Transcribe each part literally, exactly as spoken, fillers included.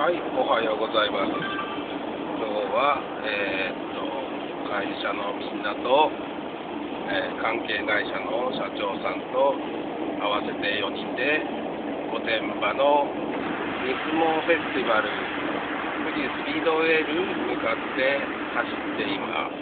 はい、おはようございます。今日は、えー、っと会社のみんなと、えー、関係会社の社長さんと合わせてよにんで御殿場の三雲フェスティバル富士スピードウェイに向かって走っています。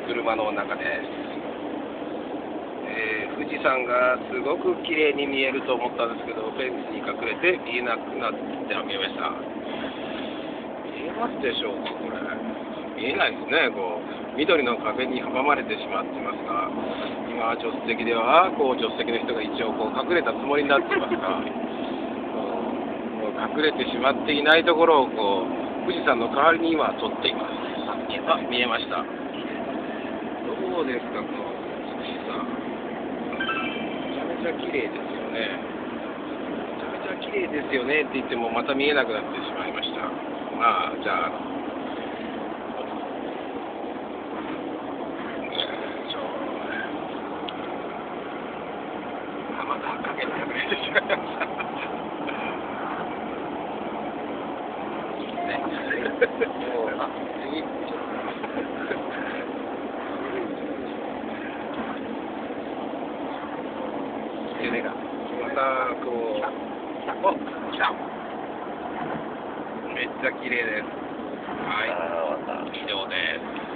車の中です。えー、富士山がすごく綺麗に見えると思ったんですけど、フェンスに隠れて見えなくなって見えました。見えますでしょうか、これ。見えないですね。こう緑の壁に阻まれてしまってますが、今助手席ではこう助手席の人が一応こう隠れたつもりになってますが、もう隠れてしまっていないところをこう富士山の代わりに今撮っています。あ、見えました。どうですか、この富士山。めちゃめちゃ綺麗ですよね。めちゃめちゃ綺麗ですよねって言ってもまた見えなくなってしまいました。まあじゃあ、あ、また影に隠れてしまいました。ね、もうあ次夢がまたこう、お、来た。めっちゃ綺麗です。はい、以上です。